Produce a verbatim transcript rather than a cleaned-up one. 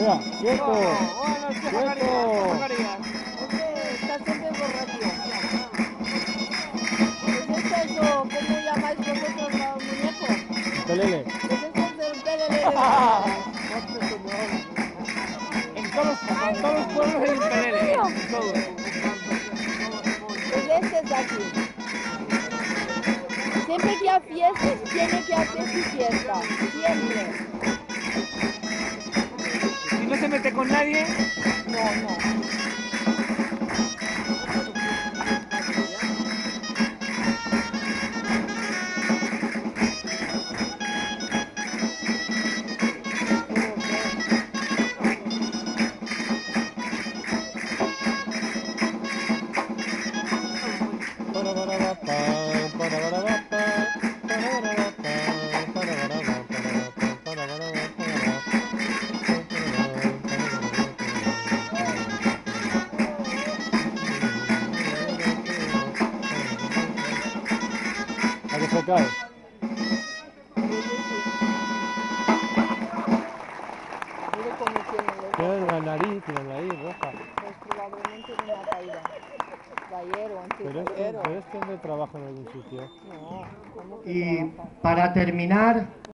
Mira, quieto, Bueno, es que quieto. Zacarías, Este está siempre borracho. ¿Qué es eso? ¿Cómo llamáis vosotros a un muñeco? Un pelele. ¿Qué es eso del pelele? En todos, en todos los pueblos hay un pelele, ¿eh? En todos. Pues este es aquí. Siempre que hay fiestas, tiene que hacer su fiesta. Siempre. Si no se mete con nadie, No, no. ¿A que se cae? Mire cómo tiene los Tiene la nariz, tiene la nariz roja. pues probablemente de una caída. De ayer o antes Pero de este, ayer. pero este no trabaja en algún sitio. No, ¿cómo que Y trabaja? para terminar,